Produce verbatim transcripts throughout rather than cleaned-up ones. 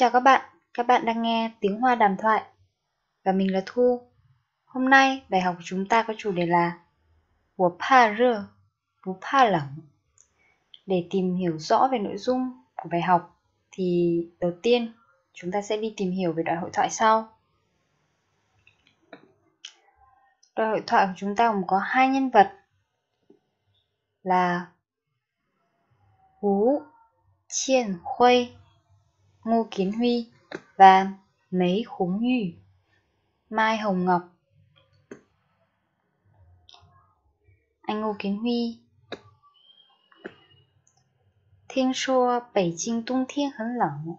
chào các bạn, các bạn đang nghe Tiếng Hoa Đàm Thoại và mình là Thu. Hôm nay bài học của chúng ta có chủ đề là 我怕热,不怕冷. Để tìm hiểu rõ về nội dung của bài học thì đầu tiên chúng ta sẽ đi tìm hiểu về đoạn hội thoại sau. Đoạn hội thoại của chúng ta gồm có hai nhân vật là Ú Chiên Khuây, Ngô Kiến Huy và Mấy Khúng Yu, Mai Hồng Ngọc. Anh Ngô Kiến Huy: 听说北京冬天很冷.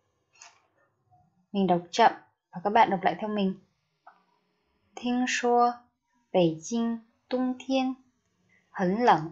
Mình đọc chậm và các bạn đọc lại theo mình. 听说北京冬天很冷.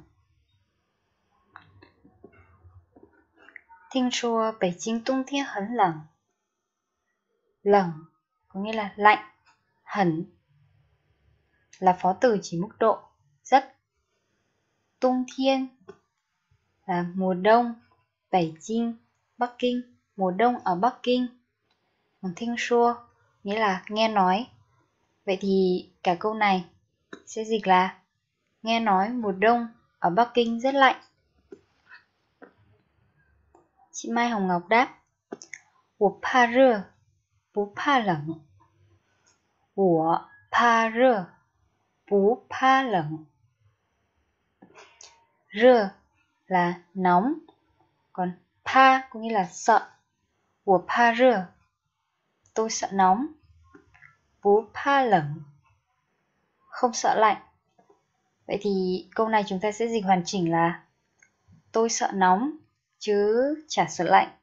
听说北京冬天很冷. Lẩng có nghĩa là lạnh, hẳn là phó từ chỉ mức độ, rất. Tung thiên là mùa đông,北京, Bắc Kinh, mùa đông ở Bắc Kinh. Còn thinh xua nghĩa là nghe nói. Vậy thì cả câu này sẽ dịch là nghe nói mùa đông ở Bắc Kinh rất lạnh. Chị Mai Hồng Ngọc đáp: 我怕热,不怕冷. 我怕热,不怕冷. Rơ là nóng, còn pa có nghĩa là sợ. 我怕热, tôi sợ nóng. 不怕冷, không sợ lạnh. Vậy thì câu này chúng ta sẽ dịch hoàn chỉnh là tôi sợ nóng chứ chả sợ lạnh.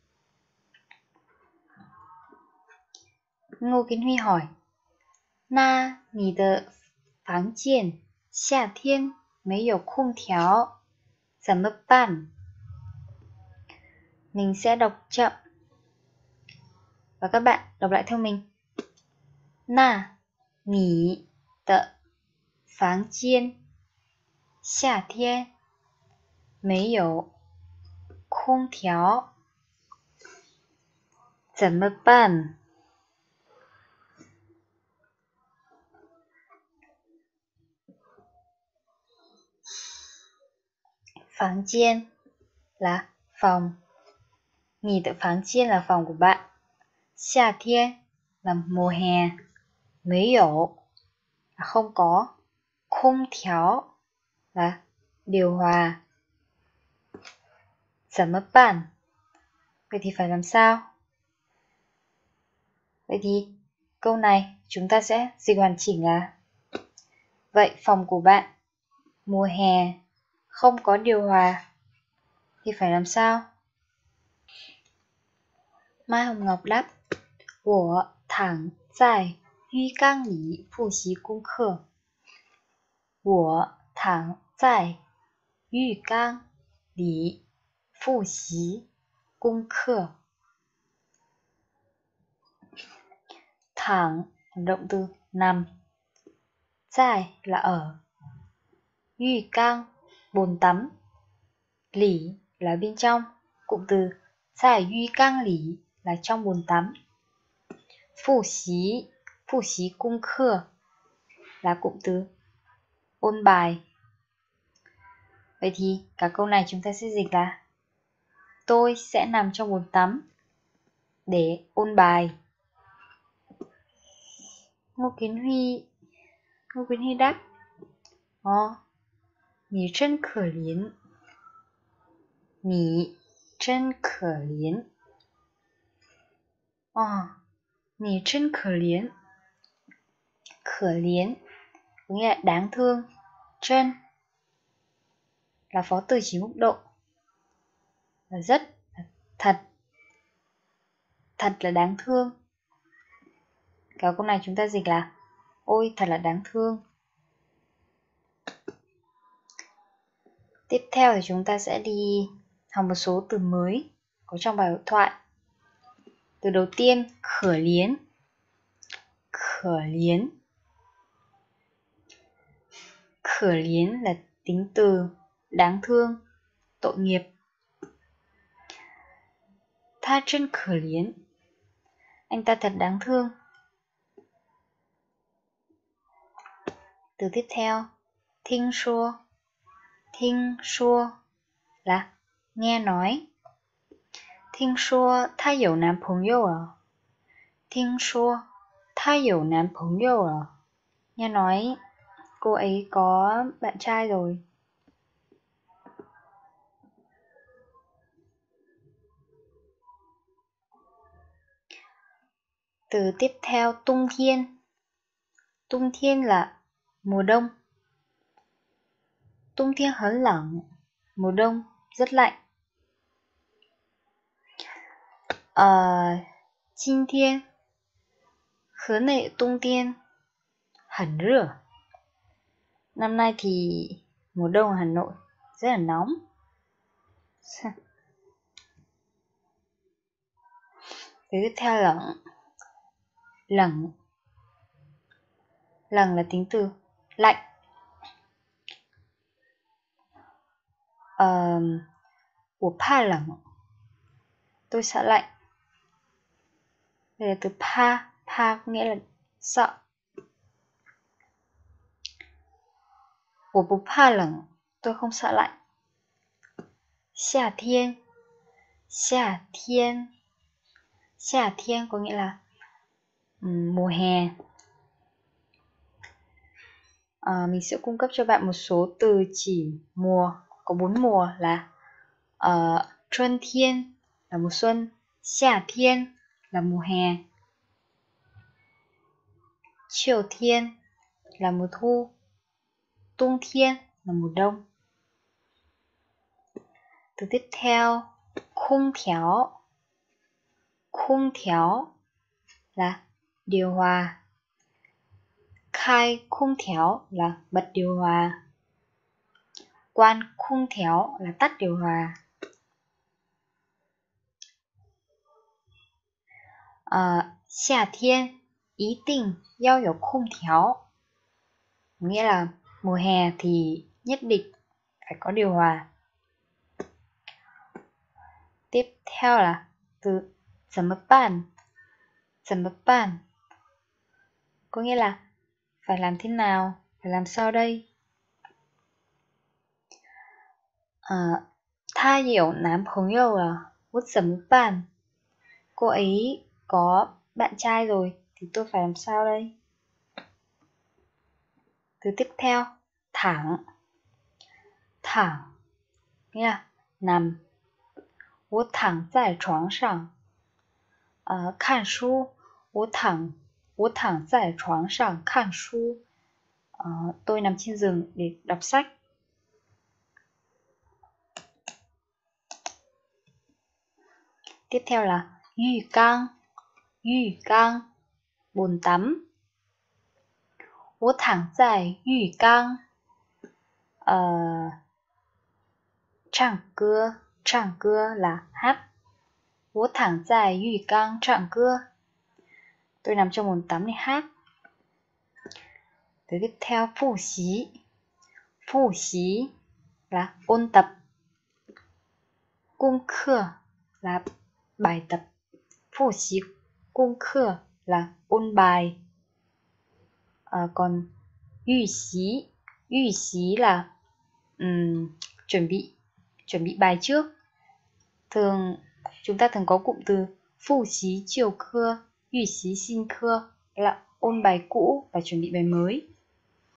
Ngô Kiến Huy hỏi: 那你的房间夏天没有空调怎么办? Mình sẽ đọc chậm và các bạn đọc lại theo mình. 那你的房间夏天没有空调怎么办? Pháng chiên là phòng. Nì tự pháng chiên là phòng của bạn. Xà thiên là mùa hè. Mấy dỗ là không có. Khung thiáo là điều hòa. Giảm mất bản. Vậy thì phải làm sao? Vậy thì câu này chúng ta sẽ dịch hoàn chỉnh là: vậy phòng của bạn mùa hè không có điều hòa thì phải làm sao? Mai Hồng Ngọc đáp: 我躺在浴缸里复习功课. 我躺在浴缸里复习功课. Thẳng là động từ nằm. Tại là ở. Yu cang bồn tắm. Lỉ là bên trong. Cụm từ tại yu cang lỉ là trong bồn tắm. Phụ xí, phụ xí cung khơ là cụm từ ôn bài. Vậy thì cả câu này chúng ta sẽ dịch là tôi sẽ nằm trong bồn tắm để ôn bài. Ngô Kiến Huy Ngô Kiến Huy đáp: 哦,你真可怜. 你真可怜. 哦,你真可怜. Khở liến có nghĩa là đáng thương. Chân là phó từ chỉ mức độ, là rất, là thật. Thật là đáng thương. Cả câu này chúng ta dịch là ôi thật là đáng thương. Tiếp theo thì chúng ta sẽ đi học một số từ mới có trong bài hội thoại. Từ đầu tiên, khở liến. Khở liến. Khở liến là tính từ đáng thương, tội nghiệp. tha chân khở liến. Anh ta thật đáng thương. Từ tiếp theo, thinh xua. Thinh xua là nghe nói. Thinh xua tha有男朋友了. Thinh xua tha有男朋友了. Nghe nói cô ấy có bạn trai rồi. Từ tiếp theo, tung thiên. Tung thiên là mùa đông. Tung thiên hớn lỏng, mùa đông rất lạnh. Ờ, Jin thiên,河内冬天很热. Năm nay thì mùa đông ở Hà Nội rất là nóng. Từ tiếp theo là lạnh. Lạnh là tính từ lạnh. Ờ, 我怕冷. Tôi sợ lạnh. Đây là từ pa. Pa có nghĩa là sợ. 我不怕冷. Tôi không sợ lạnh. 夏天. 夏天. 夏天có nghĩa là um, mùa hè. À, mình sẽ cung cấp cho bạn một số từ chỉ mùa. Có bốn mùa là uh, Xuân thiên là mùa xuân, Xia thiên là mùa hè, Chiều thiên là mùa thu, Tung thiên là mùa đông. Từ tiếp theo, khung théo. Khung théo là điều hòa. Khai khung théo là bật điều hòa. Quan khung théo là tắt điều hòa. À, Xia thiên ý định 要有空调. Nghĩa là mùa hè thì nhất định phải có điều hòa. Tiếp theo là từ 怎么办. 怎么办 có nghĩa là phải làm thế nào, phải làm sao đây. À, 他有男朋友了, 我怎么办? Cô ấy có bạn trai rồi thì tôi phải làm sao đây? Từ tiếp theo, thẳng. Thẳng nghĩa là nằm. 我躺在床上. À, 看书. 我躺我躺在床上看书. À, tôi nằm trên giường để đọc sách. Tiếp theo là yu cang. Yu cang, bồn tắm. 我躺在浴缸 uh, 唱歌. 唱歌 là hát. 我躺在浴缸唱歌. Tôi nằm trong bồn tắm để hát. Tới tiếp theo, phụ xí. Phụ xí là ôn tập. Cung khơ là bài tập. Phụ xí cung khơ là ôn bài. À, còn yu xí. Yu xí là um, chuẩn bị chuẩn bị bài trước. Thường chúng ta thường có cụm từ phụ xí chiều khơ, yu xí xin khơ là ôn bài cũ và chuẩn bị bài mới.